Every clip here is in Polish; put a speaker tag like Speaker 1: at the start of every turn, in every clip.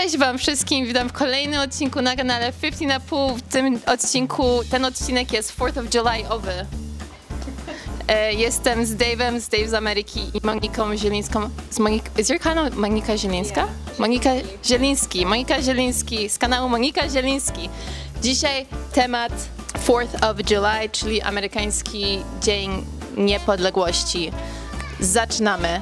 Speaker 1: Cześć wam wszystkim, witam w kolejnym odcinku na kanale 50,5. W tym odcinku, ten odcinek jest 4th of July-owy. Jestem z Dave'em, z Ameryki i Moniką Zielińską. Is your kanał Monika Zielińska? Yeah. Monika Zieliński z kanału Monika Zieliński. Dzisiaj temat 4th of July, czyli amerykański Dzień Niepodległości. Zaczynamy.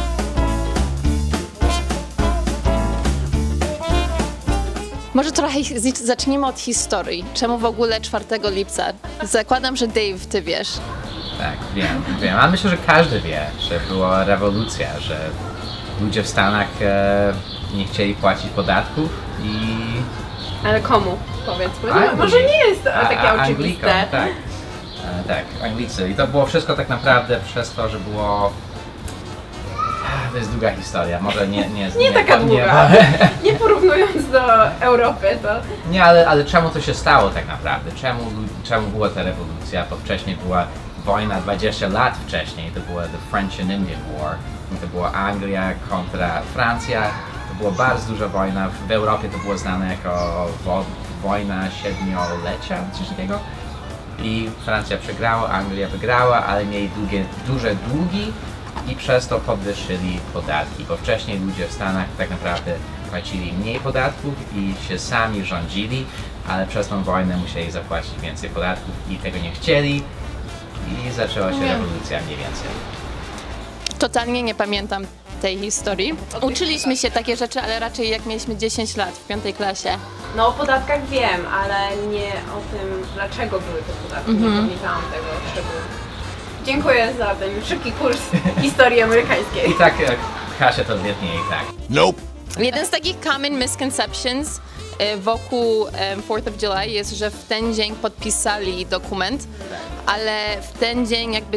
Speaker 1: Może trochę zacznijmy od historii. Czemu w ogóle 4 lipca? Zakładam, że Dave, ty wiesz.
Speaker 2: Tak, wiem. Ale myślę, że każdy wie, że była rewolucja, że ludzie w Stanach nie chcieli płacić podatków i...
Speaker 3: Ale komu? Powiedzmy. Może nie jest to takie oczywiste.
Speaker 2: Tak, Anglicy. I to było wszystko tak naprawdę przez to, że było... To jest długa historia, może nie
Speaker 3: taka długa. Nie porównując do Europy, to...
Speaker 2: Nie, ale czemu to się stało tak naprawdę? Czemu była ta rewolucja? Bo wcześniej była wojna 20 lat wcześniej, to była The French and Indian War. To była Anglia kontra Francja. To była bardzo duża wojna. W Europie to było znane jako wojna siedmiolecia, coś takiego. I Francja przegrała, Anglia wygrała, ale mieli duże długi. I przez to podwyższyli podatki, bo wcześniej ludzie w Stanach tak naprawdę płacili mniej podatków i się sami rządzili, ale przez tą wojnę musieli zapłacić więcej podatków i tego nie chcieli i zaczęła się rewolucja mniej więcej.
Speaker 1: Totalnie nie pamiętam tej historii. Uczyliśmy się takie rzeczy, ale raczej jak mieliśmy 10 lat w 5. klasie.
Speaker 3: No o podatkach wiem, ale nie o tym, dlaczego były te podatki. Nie pamiętałam tego szczegółów. Dziękuję za ten szybki kurs historii amerykańskiej.
Speaker 2: I tak Kasia to wietnie i tak.
Speaker 1: Nope. Jeden z takich common misconceptions wokół 4th of July jest, że w ten dzień podpisali dokument, ale w ten dzień jakby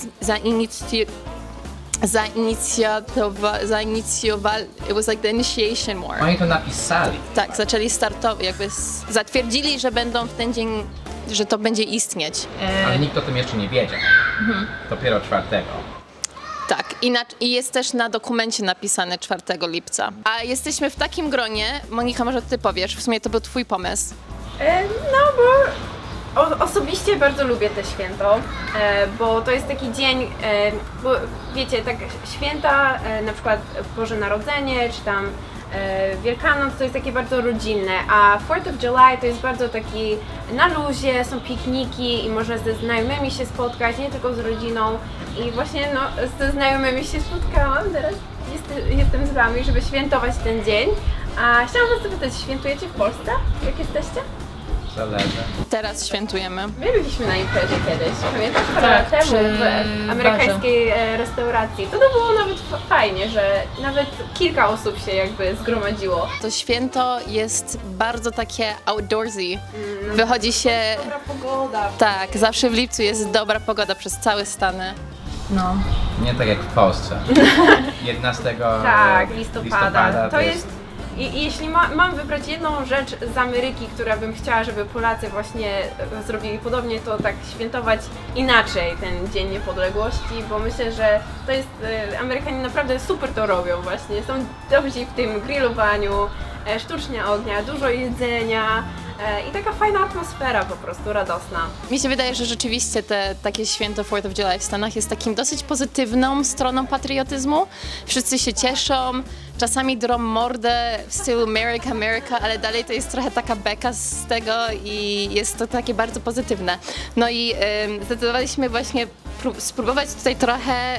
Speaker 1: zainicjowali, it was like the initiation war.
Speaker 2: Oni to napisali.
Speaker 1: Tak, zaczęli startować, jakby zatwierdzili, że będą w ten dzień, że to będzie istnieć.
Speaker 2: Ale nikt o tym jeszcze nie wiedział. Dopiero 4.
Speaker 1: Tak, i jest też na dokumencie napisane 4 lipca. A jesteśmy w takim gronie, Monika, może ty powiesz, w sumie to był twój pomysł.
Speaker 3: No bo osobiście bardzo lubię to święto, bo to jest taki dzień, bo wiecie, tak święta, na przykład Boże Narodzenie, czy tam Wielkanoc to jest takie bardzo rodzinne, a 4th of July to jest bardzo taki na luzie, są pikniki i można ze znajomymi się spotkać, nie tylko z rodziną. I właśnie ze znajomymi się spotkałam, teraz jestem z wami, żeby świętować ten dzień. A chciałam was zapytać, świętujecie w Polsce? Jak jesteście?
Speaker 2: Zależy.
Speaker 1: Teraz świętujemy.
Speaker 3: My byliśmy na imprezie kiedyś, pamiętasz? Parę lat temu w amerykańskiej restauracji. To było nawet fajnie, że nawet kilka osób się jakby zgromadziło.
Speaker 1: To święto jest bardzo takie outdoorsy. Wychodzi się...
Speaker 3: Dobra pogoda.
Speaker 1: Tak, zawsze w lipcu jest dobra pogoda przez całe Stany. No.
Speaker 2: Nie tak jak w Polsce. 11
Speaker 3: listopada. To jest... I jeśli mam wybrać jedną rzecz z Ameryki, która bym chciała, żeby Polacy właśnie zrobili podobnie, to tak świętować inaczej ten Dzień Niepodległości, bo myślę, że to jest, Amerykanie naprawdę super to robią właśnie, są dobrzy w tym grillowaniu, sztucznia ognia, dużo jedzenia i taka fajna atmosfera po prostu, radosna.
Speaker 1: Mi się wydaje, że rzeczywiście takie święto 4th of July w Stanach jest takim dosyć pozytywną stroną patriotyzmu. Wszyscy się cieszą, czasami drą mordę w stylu America, America, ale dalej to jest trochę taka beka z tego i jest to takie bardzo pozytywne. No i zdecydowaliśmy właśnie spróbować tutaj trochę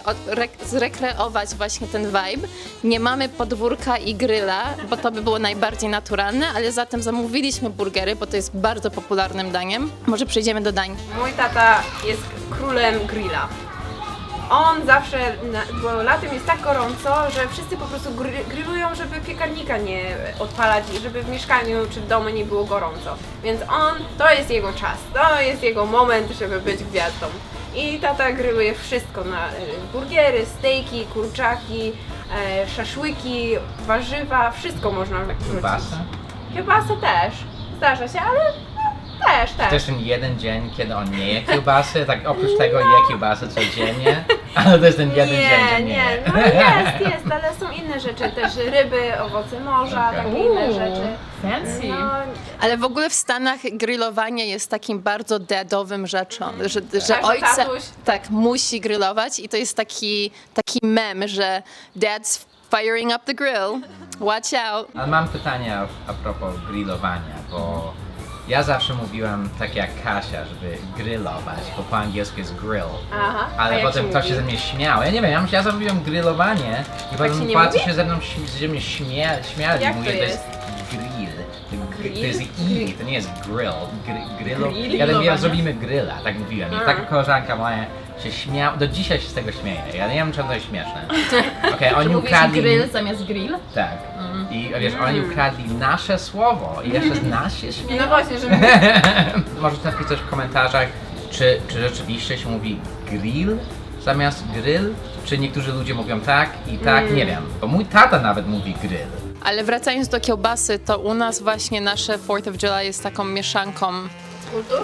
Speaker 1: zrekreować właśnie ten vibe. Nie mamy podwórka i gryla, bo to by było najbardziej naturalne, ale zatem zamówiliśmy burgery, bo to jest bardzo popularnym daniem. Może przejdziemy do dań.
Speaker 3: Mój tata jest królem grilla. On zawsze, bo latem jest tak gorąco, że wszyscy po prostu grillują, żeby piekarnika nie odpalać, żeby w mieszkaniu czy w domu nie było gorąco. Więc to jest jego czas, to jest jego moment, żeby być gwiazdą. I tata grilluje wszystko, burgery, stejki, kurczaki, szaszłyki, warzywa, wszystko można wrzucić.
Speaker 2: Kiełbasa?
Speaker 3: Kiełbasa też, zdarza się, ale
Speaker 2: Też ten jeden dzień, kiedy on nie je kiełbasy, tak oprócz tego je kiełbasy codziennie, ale to jest ten jeden dzień, że nie je.
Speaker 3: No jest, ale są inne rzeczy, też ryby, owoce morza, takie inne rzeczy.
Speaker 4: Fancy.
Speaker 3: No,
Speaker 1: Ale w ogóle w Stanach grillowanie jest takim bardzo dadowym rzeczą, że
Speaker 3: Tak,
Speaker 1: ojca
Speaker 3: tatuś.
Speaker 1: tak musi grillować i to jest taki mem, że dad's firing up the grill, watch out.
Speaker 2: Ale mam pytanie a propos grillowania, bo ja zawsze mówiłem tak jak Kasia, żeby grillować, bo po angielsku jest grill.
Speaker 3: Aha, a
Speaker 2: Ale
Speaker 3: jak
Speaker 2: potem
Speaker 3: się
Speaker 2: ktoś
Speaker 3: mówi?
Speaker 2: się ze mnie śmiał. Ja nie wiem, ja zawsze mówiłem grillowanie i
Speaker 3: się
Speaker 2: potem
Speaker 3: nie
Speaker 2: płacy
Speaker 3: mówi?
Speaker 2: się ze mnie śmiali.
Speaker 3: Jak
Speaker 2: Mówię,
Speaker 3: to
Speaker 2: to jest grill. To jest i, to nie jest grill. Ja zrobimy grilla, tak mówiłem. I taka koleżanka moja się śmiała, do dzisiaj się z tego śmieje. Ja nie wiem, czemu to jest śmieszne. Okej, oni
Speaker 4: Mówisz
Speaker 2: ukradli...
Speaker 4: grill zamiast grill?
Speaker 2: Tak. I wiesz, oni ukradli nasze słowo i jeszcze z nas się śmieją.
Speaker 3: No właśnie, żeby...
Speaker 2: Możecie napisać w komentarzach, czy rzeczywiście się mówi grill zamiast grill, czy niektórzy ludzie mówią tak i tak, nie wiem. Bo mój tata nawet mówi grill.
Speaker 1: Ale wracając do kiełbasy, to u nas właśnie nasze 4th of July jest taką mieszanką
Speaker 3: Kultur?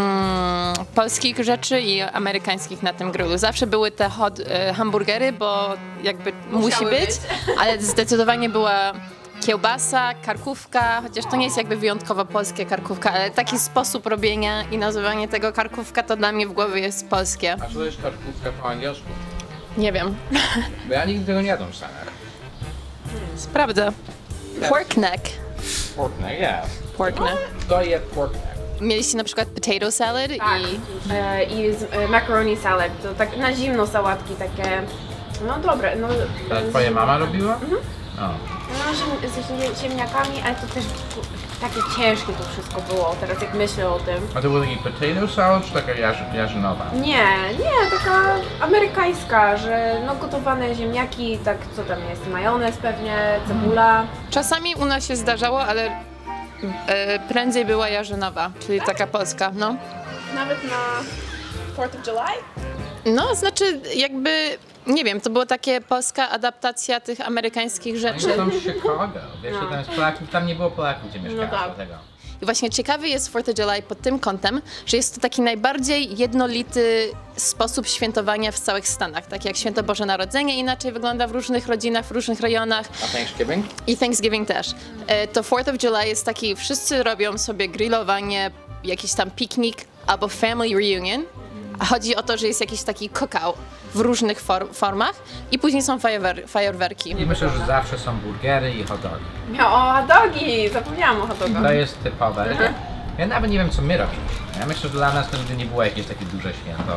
Speaker 1: polskich rzeczy i amerykańskich na tym grillu. Zawsze były te hamburgery, bo jakby musi być, ale zdecydowanie była kiełbasa, karkówka, chociaż to nie jest jakby wyjątkowo polskie karkówka, ale taki sposób robienia i nazywanie tego karkówka to dla mnie w głowie jest polskie.
Speaker 2: A co to jest karkówka po angielsku?
Speaker 1: Nie wiem.
Speaker 2: Bo ja nigdy tego nie jadłem w Stanach.
Speaker 1: Sprawdzę. Pork neck.
Speaker 2: Pork neck, yeah.
Speaker 1: Pork neck.
Speaker 2: Kto je pork neck?
Speaker 1: Mieliście na przykład potato salad
Speaker 3: Tak.
Speaker 1: i
Speaker 3: I macaroni salad, to tak na zimno sałatki takie, no dobre, no...
Speaker 2: To twoja mama robiła? O.
Speaker 3: No z ziemniakami, ale to też takie ciężkie to wszystko było, teraz jak myślę o tym.
Speaker 2: A to był taki potato salad, czy taka jarzynowa?
Speaker 3: Nie, taka amerykańska, że no gotowane ziemniaki, tak co tam jest, majonez pewnie, cebula.
Speaker 1: czasami u nas się zdarzało, ale prędzej była jarzynowa, czyli taka polska, no.
Speaker 4: Nawet na 4th of July?
Speaker 1: No, znaczy jakby, nie wiem, to była taka polska adaptacja tych amerykańskich rzeczy.
Speaker 2: Oni są z Chicago, wiesz, tam jest Polaków, tam nie było Polaków, gdzie mieszkałem,
Speaker 3: tak.
Speaker 2: dlatego.
Speaker 1: I właśnie ciekawy jest 4th of July pod tym kątem, że jest to taki najbardziej jednolity sposób świętowania w całych Stanach. Tak jak Święto Boże Narodzenie inaczej wygląda w różnych rodzinach, w różnych rejonach.
Speaker 2: A Thanksgiving?
Speaker 1: I Thanksgiving też. To 4th of July jest taki, wszyscy robią sobie grillowanie, jakiś tam piknik albo family reunion. A chodzi o to, że jest jakiś taki cookout w różnych formach i później są fajerwerki.
Speaker 2: I myślę, że zawsze są burgery i hot dogi.
Speaker 3: O, hot dogi! Zapomniałam o hot dogach.
Speaker 2: To jest typowe. Ja nawet nie wiem, co my robiliśmy. Ja myślę, że dla nas to nigdy nie było jakieś takie duże święto.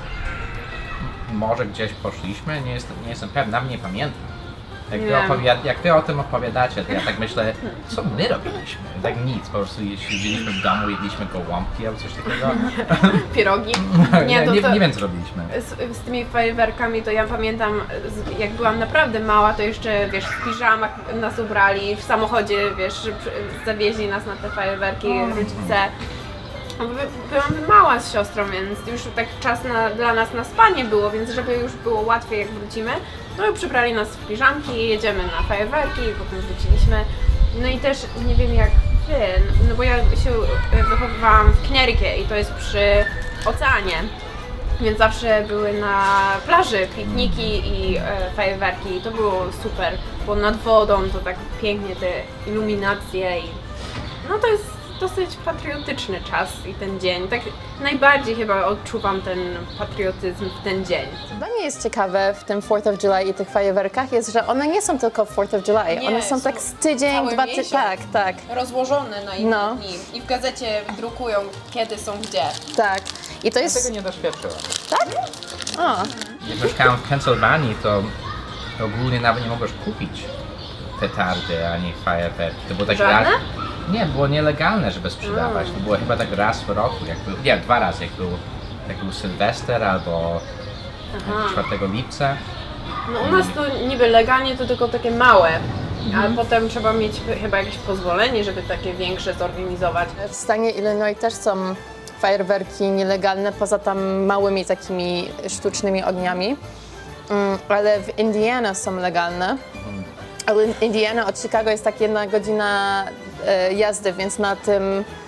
Speaker 2: Może gdzieś poszliśmy, nie jestem pewny, nawet nie pamiętam. Jak wy o tym opowiadacie, to ja tak myślę, co my robiliśmy? Tak nic, po prostu siedzieliśmy w domu, jedliśmy gołąbki albo coś takiego.
Speaker 3: Pierogi.
Speaker 2: Nie wiem, co robiliśmy.
Speaker 3: Z tymi fajerwerkami to ja pamiętam, jak byłam naprawdę mała, to jeszcze, wiesz, w piżamach nas ubrali, w samochodzie, wiesz, zawieźli nas na te fajerwerki rodzice. Byłam mała z siostrą, więc już tak czas dla nas na spanie było, więc żeby już było łatwiej jak wrócimy, no i przybrali nas w piżamki, jedziemy na fajerwerki, potem wróciliśmy. No i też nie wiem jak wy, no bo ja się wychowywałam w Connecticut i to jest przy oceanie. Więc zawsze były na plaży pikniki i fajerwerki i to było super, bo nad wodą to tak pięknie te iluminacje i no to jest dosyć patriotyczny czas i ten dzień. Tak najbardziej chyba odczuwam ten patriotyzm w ten dzień.
Speaker 1: Co dla mnie jest ciekawe w tym 4th of July i tych fajerwerkach jest, że one nie są tylko w 4th of July.
Speaker 4: Nie,
Speaker 1: one są tak z tydzień,
Speaker 4: cały
Speaker 1: 2 tygodnie.
Speaker 4: miesiąc.
Speaker 1: Tak.
Speaker 4: Rozłożone na inne
Speaker 1: No.
Speaker 4: dni. I w gazecie drukują, kiedy są gdzie.
Speaker 1: Tak. I to
Speaker 2: Ja
Speaker 1: jest...
Speaker 2: tego nie doświadczyłem.
Speaker 1: O,
Speaker 2: Jak mieszkałem w Pensylwanii, to ogólnie nawet nie mogłeś kupić petardy ani fajerwerki. To było tak
Speaker 3: Żadne?
Speaker 2: Nie, było nielegalne, żeby sprzedawać. To było chyba tak raz w roku, nie, 2 razy, jak był Sylwester albo 4 lipca.
Speaker 3: No u nas to niby legalnie to tylko takie małe, ale potem trzeba mieć chyba jakieś pozwolenie, żeby takie większe zorganizować.
Speaker 1: w stanie Illinois też są fajerwerki nielegalne, poza tam małymi takimi sztucznymi ogniami. Ale w Indiana są legalne. Ale Indiana od Chicago jest tak 1 godzina jazdy, więc na tym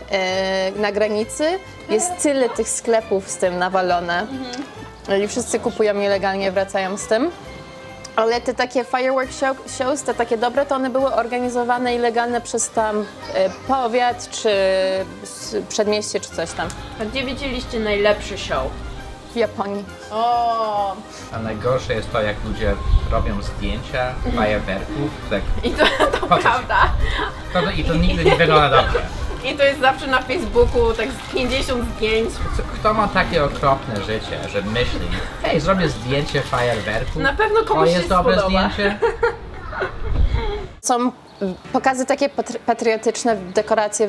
Speaker 1: na granicy jest tyle tych sklepów z tym nawalone. I wszyscy kupują nielegalnie, wracają z tym. Ale te takie firework shows, te takie dobre, to one były organizowane i legalne przez tam powiat, czy przedmieście, czy coś tam.
Speaker 3: A gdzie widzieliście najlepszy show?
Speaker 1: W Japonii.
Speaker 4: O,
Speaker 2: A najgorsze jest to, jak ludzie robią zdjęcia fajerwerków. Tak,
Speaker 3: I to
Speaker 2: Po co ci?
Speaker 3: prawda.
Speaker 2: I to nigdy nie wygląda dobrze.
Speaker 3: I to jest zawsze na Facebooku, tak z 50 zdjęć.
Speaker 2: Kto ma takie okropne życie, że myśli, hej, zrobię zdjęcie fajerwerku,
Speaker 3: Na pewno
Speaker 2: to
Speaker 3: komuś się
Speaker 2: jest dobre
Speaker 3: spodoba.
Speaker 2: zdjęcie?
Speaker 1: Są pokazy takie patriotyczne, dekoracje,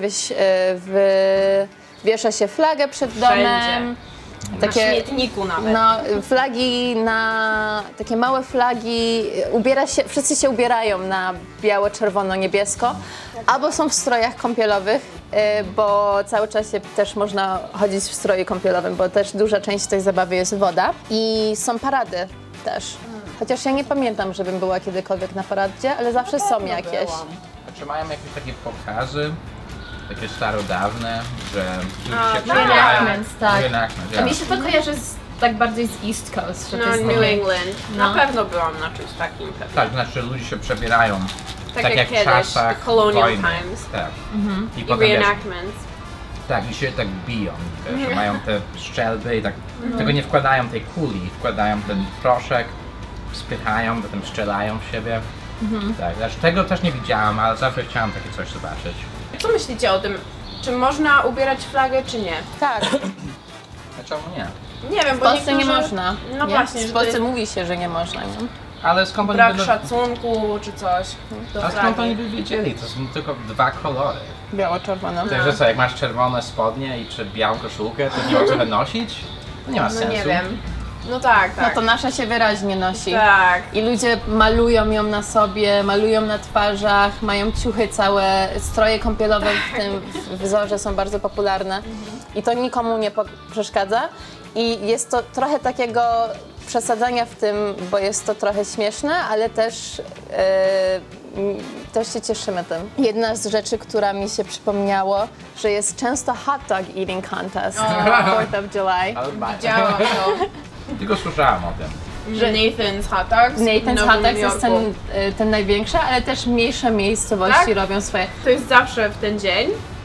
Speaker 1: wiesza się flagę przed domem.
Speaker 3: Na śmietniku nawet.
Speaker 1: No, flagi takie małe flagi, wszyscy się ubierają na biało, czerwono, niebiesko, albo są w strojach kąpielowych, bo cały czas też można chodzić w stroju kąpielowym, bo też duża część tej zabawy jest woda. I są parady też. Chociaż ja nie pamiętam, żebym była kiedykolwiek na paradzie, ale zawsze są jakieś.
Speaker 2: Czy mają jakieś takie pokazy, takie starodawne, że ludzie
Speaker 3: A,
Speaker 2: się przebierają?
Speaker 5: reenactments, tak.
Speaker 2: Reenactment,
Speaker 5: A
Speaker 2: ja.
Speaker 5: mi się to kojarzy tak bardziej z East Coast, że to
Speaker 3: No,
Speaker 5: jest
Speaker 3: New
Speaker 5: takie...
Speaker 3: England.
Speaker 5: No.
Speaker 3: Na pewno byłam na czymś takim. Pewnie.
Speaker 2: Tak, znaczy ludzie się przebierają
Speaker 3: Tak jak
Speaker 2: w
Speaker 3: kiedyś,
Speaker 2: czasach
Speaker 3: colonial
Speaker 2: wojny.
Speaker 3: times.
Speaker 2: Tak. I
Speaker 3: I
Speaker 2: potem wiesz,
Speaker 3: reenactments.
Speaker 2: tak, i się tak biją, wiesz, że mają te strzelby i tak, tylko nie wkładają tej kuli, wkładają ten proszek, spychają, potem strzelają w siebie. Tak, znaczy tego też nie widziałam, ale zawsze chciałam takie coś zobaczyć.
Speaker 3: Co myślicie o tym? Czy można ubierać flagę, czy nie?
Speaker 1: Tak,
Speaker 2: A czemu nie?
Speaker 3: Nie wiem,
Speaker 1: w
Speaker 3: bo
Speaker 1: Polsce nie
Speaker 3: niektórzy...
Speaker 1: można.
Speaker 3: No
Speaker 1: Nie?
Speaker 3: właśnie, że
Speaker 1: W
Speaker 3: to
Speaker 1: Polsce
Speaker 3: jest
Speaker 1: mówi się, że nie można. Nie?
Speaker 2: Ale skąd oni
Speaker 3: brak
Speaker 2: będą...
Speaker 3: szacunku, czy coś. Do
Speaker 2: A skąd oni
Speaker 3: flagi.
Speaker 2: by wiedzieli? To są tylko dwa kolory.
Speaker 1: Biało-czerwono.
Speaker 2: Także co, jak masz czerwone spodnie i czy białą koszulkę, to nie ma co nosić? To nie ma
Speaker 3: No
Speaker 2: sensu.
Speaker 3: nie wiem. No tak,
Speaker 1: No
Speaker 3: tak.
Speaker 1: to nasza się wyraźnie nosi.
Speaker 3: Tak.
Speaker 1: I ludzie malują ją na sobie, malują na twarzach, mają ciuchy całe, stroje kąpielowe w tym wzorze są bardzo popularne. I to nikomu nie przeszkadza. I jest to trochę takiego przesadzania w tym, bo jest to trochę śmieszne, ale też, też się cieszymy tym. Jedna z rzeczy, która mi się przypomniało, że jest często hot dog eating contest 4th of July.
Speaker 2: Ale
Speaker 3: Działam to.
Speaker 2: Tylko słyszałam o tym.
Speaker 3: Że Nathan's Hot Dogs w
Speaker 1: Nathan's
Speaker 3: Nowym
Speaker 1: Hot Dogs jest
Speaker 3: Jorku.
Speaker 1: ten największy, ale też mniejsze miejscowości
Speaker 3: Tak?
Speaker 1: robią swoje.
Speaker 3: To jest zawsze w ten dzień.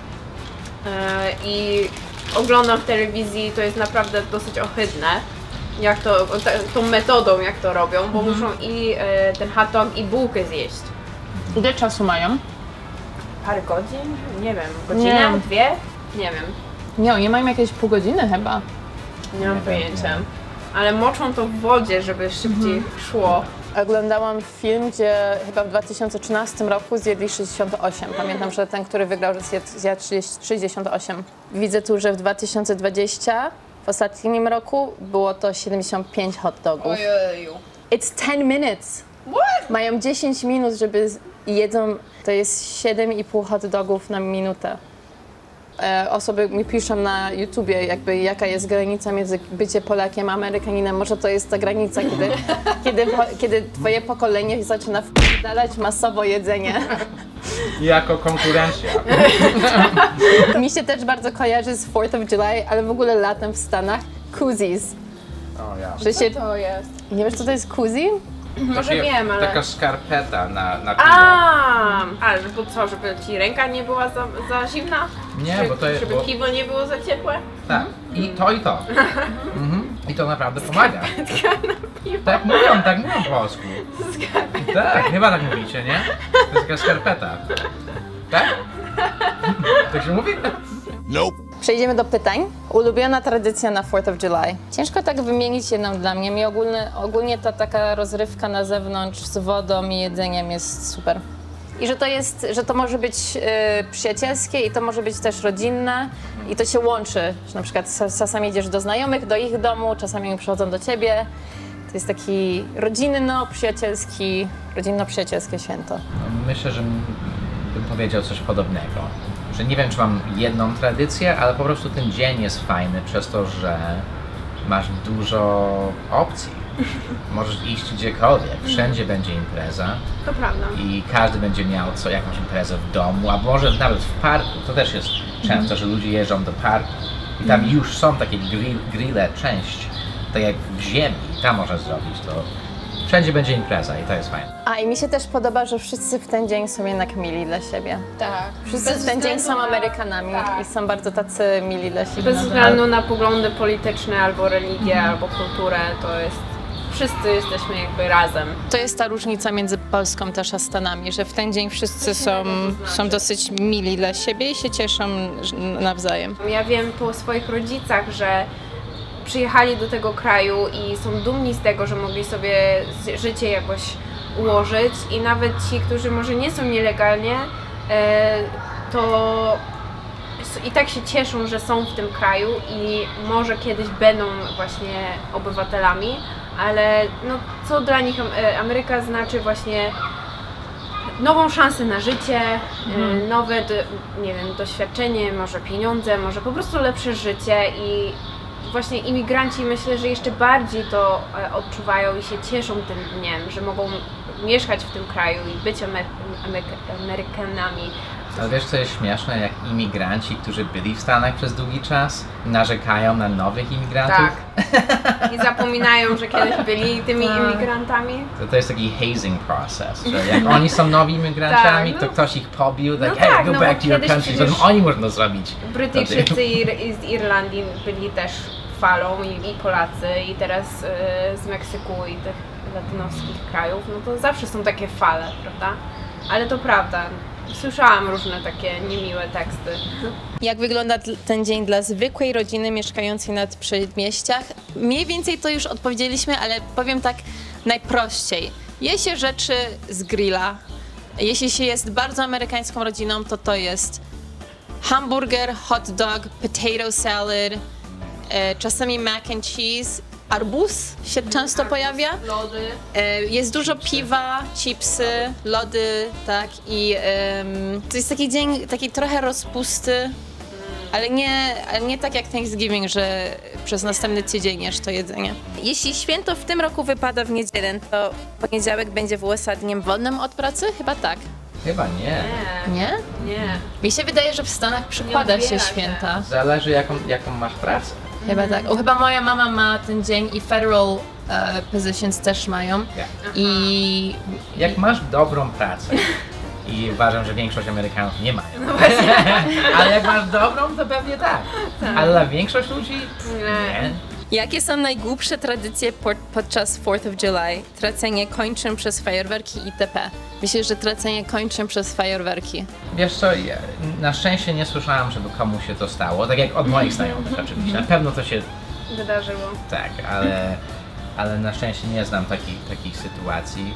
Speaker 3: I oglądam w telewizji, to jest naprawdę dosyć ohydne. Jak to, tą metodą jak to robią, bo muszą i ten hot dog i bułkę zjeść.
Speaker 1: Ile czasu mają?
Speaker 3: Parę godzin? Nie wiem. Godzinę?
Speaker 1: Nie.
Speaker 3: Dwie? Nie wiem.
Speaker 1: Nie, oni mają jakieś pół godziny chyba.
Speaker 3: Nie mam pojęcia. Ale moczą to w wodzie, żeby szybciej szło.
Speaker 1: Oglądałam film, gdzie chyba w 2013 roku zjedli 68. Pamiętam, że ten, który wygrał, zjadł 68. Widzę tu, że w 2020, w ostatnim roku, było to 75 hot dogów.
Speaker 4: ojeju.
Speaker 1: It's 10 minutes.
Speaker 4: What?
Speaker 1: Mają 10 minut, żeby jedzą, to jest 7,5 hot dogów na minutę. Osoby mi piszą na YouTubie, jakby jaka jest granica między bycie Polakiem a Amerykaninem. Może to jest ta granica, kiedy twoje pokolenie zaczyna wpierdalać masowo jedzenie.
Speaker 2: Jako konkurencja.
Speaker 1: Mi się też bardzo kojarzy z 4th of July, ale w ogóle latem w Stanach, koozies.
Speaker 2: O ja.
Speaker 1: Że się,
Speaker 4: To jest.
Speaker 1: nie wiesz co to jest koozie?
Speaker 3: Może wiem, ale...
Speaker 2: Taka skarpeta na piwo.
Speaker 3: Ale bo co, żeby ci ręka nie była za zimna?
Speaker 2: Nie, bo to jest...
Speaker 3: Żeby
Speaker 2: Bo,
Speaker 3: piwo nie było za ciepłe?
Speaker 2: tak, i to. I to naprawdę pomaga. Tak mówią po polsku. Tak, chyba tak mówicie, nie? To jest taka skarpeta. Tak? Tak się mówi?
Speaker 1: Przejdziemy do pytań. Ulubiona tradycja na 4th of July. Ciężko tak wymienić jedną dla mnie. Mi ogólnie ta taka rozrywka na zewnątrz z wodą i jedzeniem jest super. I że to może być przyjacielskie i to może być też rodzinne i to się łączy. Że na przykład czasami idziesz do znajomych, do ich domu, czasami oni przychodzą do ciebie. To jest taki rodzinno-przyjacielskie święto.
Speaker 2: Myślę, że bym powiedział coś podobnego. Że nie wiem, czy mam jedną tradycję, ale po prostu ten dzień jest fajny przez to, że masz dużo opcji. Możesz iść gdziekolwiek, wszędzie będzie impreza
Speaker 3: To prawda.
Speaker 2: i każdy będzie miał jakąś imprezę w domu, a może nawet w parku. To też jest często, że ludzie jeżdżą do parku i tam już są takie grille, część, tak jak w ziemi, tam można zrobić to. Wszędzie będzie impreza i to jest fajne.
Speaker 1: A i mi się też podoba, że wszyscy w ten dzień są jednak mili dla siebie.
Speaker 4: Tak.
Speaker 1: Wszyscy w ten dzień są Amerykanami i są bardzo tacy mili dla siebie.
Speaker 3: Bez względu na poglądy polityczne, albo religię, albo kulturę, to jest... Wszyscy jesteśmy jakby razem.
Speaker 1: To jest ta różnica między Polską też a Stanami, że w ten dzień wszyscy są dosyć mili dla siebie i się cieszą nawzajem.
Speaker 3: Ja wiem po swoich rodzicach, że przyjechali do tego kraju i są dumni z tego, że mogli sobie życie jakoś ułożyć i nawet ci, którzy może nie są nielegalnie, to i tak się cieszą, że są w tym kraju i może kiedyś będą właśnie obywatelami, ale no, co dla nich Ameryka znaczy właśnie nową szansę na życie, nowe, nie wiem, doświadczenie, może pieniądze, może po prostu lepsze życie i właśnie imigranci myślę, że jeszcze bardziej to odczuwają i się cieszą tym dniem, że mogą mieszkać w tym kraju i być Amerykanami.
Speaker 2: Ale wiesz co jest śmieszne, jak imigranci, którzy byli w Stanach przez długi czas, narzekają na nowych imigrantów?
Speaker 3: Tak. I zapominają, że kiedyś byli tymi imigrantami.
Speaker 2: To jest taki hazing process, że jak oni są nowymi imigrantami,
Speaker 3: Tak,
Speaker 2: to
Speaker 3: no.
Speaker 2: ktoś ich pobił, tak,
Speaker 3: No
Speaker 2: hey,
Speaker 3: tak,
Speaker 2: go
Speaker 3: no
Speaker 2: back
Speaker 3: bo
Speaker 2: to your
Speaker 3: kiedyś
Speaker 2: country,
Speaker 3: przecież
Speaker 2: to oni można zrobić.
Speaker 3: Brytyjczycy z Irlandii byli też falą i Polacy i teraz z Meksyku i tych latynoskich krajów, no to zawsze są takie fale, prawda? Ale to prawda. Słyszałam różne takie niemiłe teksty.
Speaker 1: Jak wygląda ten dzień dla zwykłej rodziny mieszkającej na przedmieściach? Mniej więcej to już odpowiedzieliśmy, ale powiem tak najprościej. Je się rzeczy z grilla. Jeśli się jest bardzo amerykańską rodziną, to jest hamburger, hot dog, potato salad, czasami mac and cheese, arbuz się często pojawia.
Speaker 3: Lody.
Speaker 1: Jest dużo piwa, chipsy, lody, tak i to jest taki dzień, taki trochę rozpusty, ale nie tak jak Thanksgiving, że przez następny tydzień jesz to jedzenie. Jeśli święto w tym roku wypada w niedzielę, to poniedziałek będzie w USA dniem wolnym od pracy? Chyba tak.
Speaker 2: Chyba nie.
Speaker 1: Nie?
Speaker 3: Nie.
Speaker 1: Mi się wydaje, że w Stanach przykłada się
Speaker 3: odbiera się.
Speaker 1: święta.
Speaker 2: Zależy jaką masz pracę.
Speaker 1: Chyba tak. Chyba moja mama ma ten dzień i federal positions też mają. I
Speaker 2: Jak masz dobrą pracę i uważam, że większość Amerykanów nie mają. Ale jak masz dobrą, to pewnie tak. Ale dla większość ludzi nie.
Speaker 1: jakie są najgłupsze tradycje podczas 4th of July? Tracenie kończyn przez fajerwerki itp. Myślę, że tracenie kończyn przez fajerwerki.
Speaker 2: Wiesz co, ja na szczęście nie słyszałem, żeby komuś się to stało, tak jak od moich znajomych oczywiście. Na pewno to się
Speaker 3: Wydarzyło.
Speaker 2: tak, ale na szczęście nie znam takich sytuacji.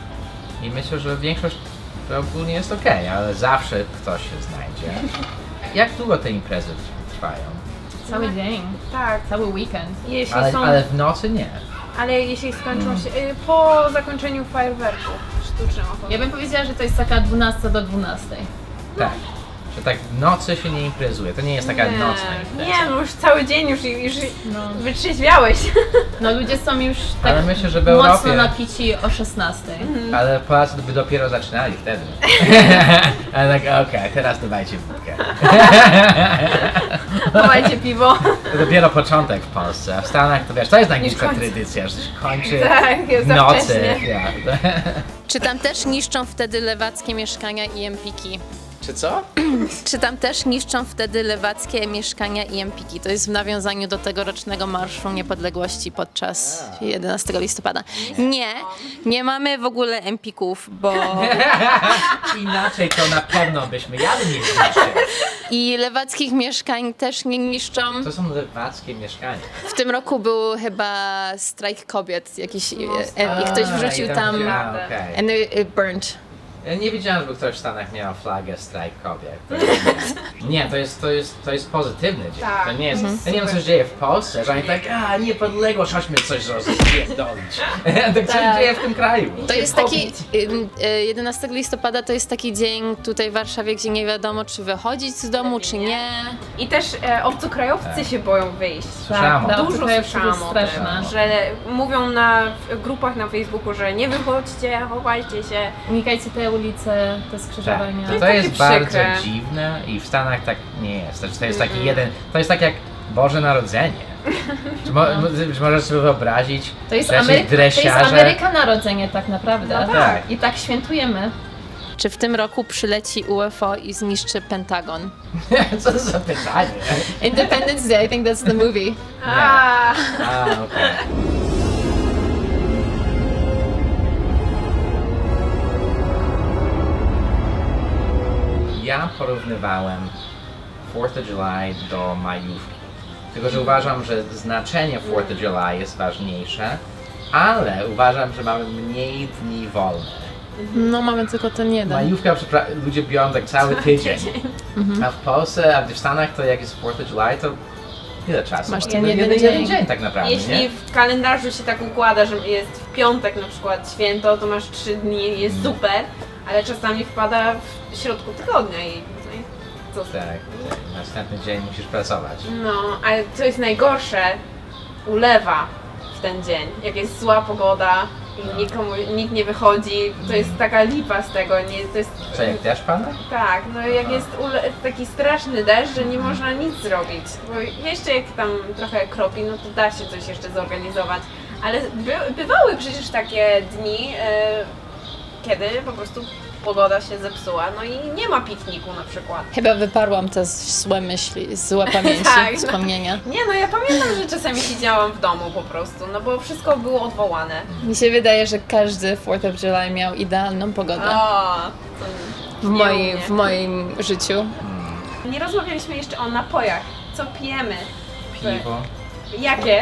Speaker 2: I myślę, że większość to ogólnie jest okej, ale zawsze ktoś się znajdzie. Jak długo te imprezy trwają?
Speaker 5: Cały dzień,
Speaker 3: Tak.
Speaker 5: cały weekend.
Speaker 3: Jeśli
Speaker 2: Ale w nocy nie.
Speaker 3: ale jeśli skończą się po zakończeniu fajerwerków sztucznym.
Speaker 5: Ja bym powiedziała, że to jest taka 12 do 12.
Speaker 2: Tak. Że tak w nocy się nie imprezuje. To nie jest taka nocna impreza.
Speaker 3: Nie, no już cały dzień już wytrzeźwiałeś.
Speaker 5: No ludzie są już tak
Speaker 2: Ale myślę, że w
Speaker 5: mocno
Speaker 2: Europie,
Speaker 5: napici o 16.
Speaker 2: ale Polacy by dopiero zaczynali wtedy. Ale tak, okej, teraz dawajcie wódkę.
Speaker 3: Dawajcie piwo.
Speaker 2: To dopiero początek w Polsce, a w Stanach to wiesz, to jest najgłupsza tradycja, że się kończy
Speaker 3: Tak, jest
Speaker 2: w
Speaker 3: za
Speaker 2: nocy.
Speaker 3: wcześnie.
Speaker 2: Ja.
Speaker 1: Czy tam też niszczą wtedy lewackie mieszkania i empiki?
Speaker 2: Czy co?
Speaker 1: Czy tam też niszczą wtedy lewackie mieszkania i empiki? To jest w nawiązaniu do tegorocznego Marszu Niepodległości podczas 11 listopada. Nie mamy w ogóle empików, bo
Speaker 2: Inaczej to na pewno byśmy jadli nie zniszczyli.
Speaker 1: i lewackich mieszkań też nie niszczą.
Speaker 2: To są lewackie mieszkania.
Speaker 1: W tym roku był chyba strajk kobiet jakiś i ktoś wrzucił tam
Speaker 2: okej.
Speaker 1: and it burnt.
Speaker 2: Ja nie widziałem, żeby ktoś w Stanach miał flagę strajk kobiet. Nie, to jest pozytywny dzień.
Speaker 3: Tak.
Speaker 2: To nie jest, ja nie wiem, co się dzieje w Polsce, że oni tak, niepodległość, chodźmy coś rozpierdolić. Tak co się dzieje w tym kraju?
Speaker 1: To jest taki, 11 listopada to jest taki dzień tutaj w Warszawie, gdzie nie wiadomo, czy wychodzić z domu, czy nie.
Speaker 3: I też obcokrajowcy się boją wyjść.
Speaker 2: Słyszałam o
Speaker 5: Tak,
Speaker 2: tym.
Speaker 3: Dużo
Speaker 5: to jest
Speaker 3: słyszałam o tym,
Speaker 5: straszne.
Speaker 3: że mówią w grupach na Facebooku, że nie wychodźcie, chowajcie się.
Speaker 5: Unikajcie te ulice, te skrzyżowania.
Speaker 2: To
Speaker 3: takie
Speaker 2: jest bardzo
Speaker 3: przykre.
Speaker 2: dziwne i w Stanach tak nie jest. To jest taki to jest tak jak Boże Narodzenie. Czy możesz sobie wyobrazić,
Speaker 5: To jest,
Speaker 2: że jacyś
Speaker 5: to jest
Speaker 2: dresiarze...
Speaker 5: Ameryka Narodzenie tak naprawdę.
Speaker 3: No
Speaker 2: tak.
Speaker 5: I tak świętujemy.
Speaker 1: Czy w tym roku przyleci UFO i zniszczy Pentagon?
Speaker 2: Co to za pytanie?
Speaker 1: Independence Day, I think that's the movie.
Speaker 3: A,
Speaker 2: Okej. Ja porównywałem 4th of July do majówki. Tylko, że uważam, że znaczenie 4th of July jest ważniejsze, ale uważam, że mamy mniej dni wolne.
Speaker 1: No mamy tylko ten jeden.
Speaker 2: Majówka ludzie biorą tak cały tydzień. A w Polsce, a w Stanach to jak jest 4th of July, to ile czasu?
Speaker 1: Masz
Speaker 2: To
Speaker 1: ten
Speaker 2: jeden
Speaker 1: jeden
Speaker 2: dzień tak naprawdę,
Speaker 3: jeśli
Speaker 2: nie?
Speaker 3: w kalendarzu się tak układa, że jest w piątek na przykład święto, to masz 3 dni, jest super, ale czasami wpada w środku tygodnia i co z
Speaker 2: Tak, tak. Następny dzień musisz pracować.
Speaker 3: No, ale co jest najgorsze, ulewa w ten dzień. Jak jest zła pogoda i nikt nie wychodzi, to jest taka lipa z tego. Nie, to jest,
Speaker 2: Co, jak deszcz pada?
Speaker 3: tak, no jak jest taki straszny deszcz, że nie można nic zrobić. Bo jeszcze jak tam trochę kropi, no to da się coś jeszcze zorganizować. Ale bywały przecież takie dni, kiedy po prostu pogoda się zepsuła, no i nie ma pikniku na przykład.
Speaker 1: Chyba wyparłam te złe myśli, złe pamięci,
Speaker 3: Tak, no.
Speaker 1: wspomnienia.
Speaker 3: Nie, no ja pamiętam, że czasami siedziałam w domu po prostu, no bo wszystko było odwołane.
Speaker 1: Mi się wydaje, że każdy 4th of July miał idealną pogodę
Speaker 3: O,
Speaker 1: w moim życiu.
Speaker 3: Nie rozmawialiśmy jeszcze o napojach. Co pijemy?
Speaker 2: Piwo.
Speaker 3: Jakie?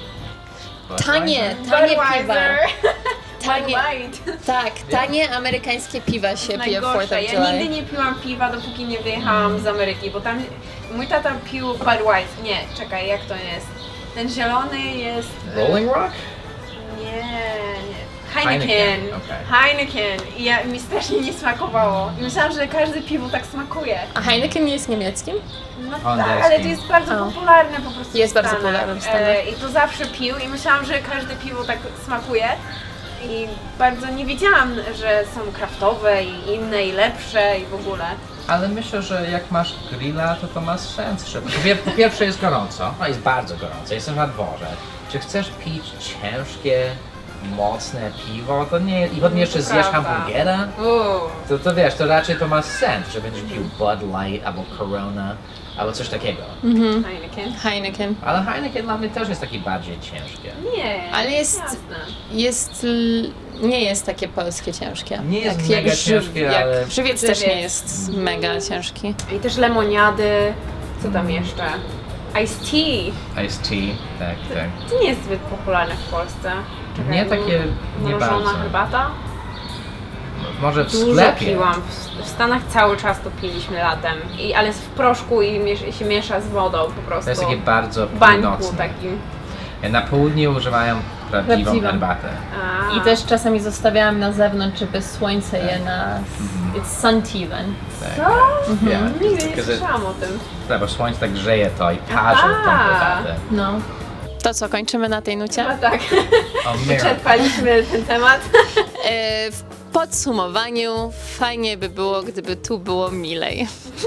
Speaker 1: Tanie piwa.
Speaker 3: Budweiser.
Speaker 1: Tanie,
Speaker 3: Light.
Speaker 1: tak, tanie amerykańskie piwa się pije w 4th
Speaker 3: Najgorsze.
Speaker 1: of
Speaker 3: Ja
Speaker 1: July.
Speaker 3: nigdy nie piłam piwa, dopóki nie wyjechałam z Ameryki, bo tam mój tata pił Budweiser. Nie, czekaj, jak to jest? Ten zielony jest...
Speaker 2: Rolling Rock?
Speaker 3: Nie. Heineken.
Speaker 2: Heineken, okej.
Speaker 3: Heineken. I mi strasznie nie smakowało. I myślałam, że każde piwo tak smakuje.
Speaker 1: A Heineken nie jest niemieckim?
Speaker 3: No
Speaker 2: Holenderskim.
Speaker 3: tak, ale to jest bardzo
Speaker 1: O.
Speaker 3: popularne po prostu
Speaker 1: Jest
Speaker 3: w
Speaker 1: bardzo
Speaker 3: Stanach.
Speaker 1: popularne w Stanach.
Speaker 3: I to zawsze pił i myślałam, że każde piwo tak smakuje. I bardzo nie wiedziałam, że są kraftowe i inne i lepsze i w ogóle.
Speaker 2: Ale myślę, że jak masz grilla, to ma sens, że po pierwsze jest gorąco, no jest bardzo gorąco, jestem na dworze. Czy chcesz pić ciężkie, mocne piwo, to nie, i potem jeszcze zjesz
Speaker 3: prawda.
Speaker 2: hamburgera, to wiesz, to raczej to ma sens, że będziesz pił Bud Light albo Corona, albo coś takiego.
Speaker 3: Heineken.
Speaker 1: Heineken.
Speaker 2: Ale Heineken dla mnie też jest taki bardziej ciężkie.
Speaker 3: Nie,
Speaker 1: Ale jest-
Speaker 3: jasne.
Speaker 1: Nie jest takie polskie ciężkie.
Speaker 2: Nie jest mega ciężkie, ale-
Speaker 1: Jak żywiec też nie
Speaker 3: Żywiec.
Speaker 1: jest mega ciężki.
Speaker 3: I też lemoniady. Co tam jeszcze? Iced tea.
Speaker 2: Iced tea, tak, tak.
Speaker 3: To nie jest zbyt popularne w Polsce. Czekaj,
Speaker 2: Nie takie, nie
Speaker 3: mrożona
Speaker 2: bardzo.
Speaker 3: herbata?
Speaker 2: Może w
Speaker 3: Dużo
Speaker 2: sklepie.
Speaker 3: piłam. W Stanach cały czas to piliśmy latem. Ale jest w proszku i się miesza z wodą po prostu.
Speaker 2: To jest takie bardzo
Speaker 3: w bańku
Speaker 2: północne.
Speaker 3: takim.
Speaker 2: Na południu używają prawdziwą
Speaker 5: Prawdziwą.
Speaker 2: herbatę.
Speaker 3: A.
Speaker 5: I też czasami zostawiałam na zewnątrz, żeby słońce je na... It's sun tea then.
Speaker 2: Tak.
Speaker 3: Co?
Speaker 2: Yeah.
Speaker 3: Nigdy nie
Speaker 2: Because it-
Speaker 3: słyszałam o tym.
Speaker 2: Tak, bo słońce tak grzeje to i parzy tą
Speaker 3: Aha.
Speaker 2: herbatę.
Speaker 5: No.
Speaker 1: To co, kończymy na tej nucie?
Speaker 3: No tak,
Speaker 2: O, Mira.
Speaker 3: wyczerpaliśmy ten temat.
Speaker 1: W podsumowaniu fajnie by było, gdyby tu było milej.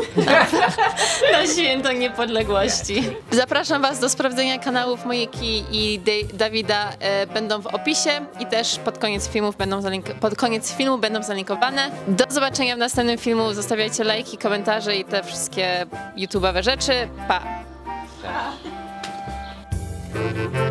Speaker 1: Na święto niepodległości. Zapraszam Was do sprawdzenia kanałów Moniki i Dawida, będą w opisie i też pod koniec filmu będą zalinkowane. Do zobaczenia w następnym filmu. Zostawiajcie lajki, komentarze i te wszystkie YouTube'owe rzeczy. Pa!
Speaker 2: Cześć.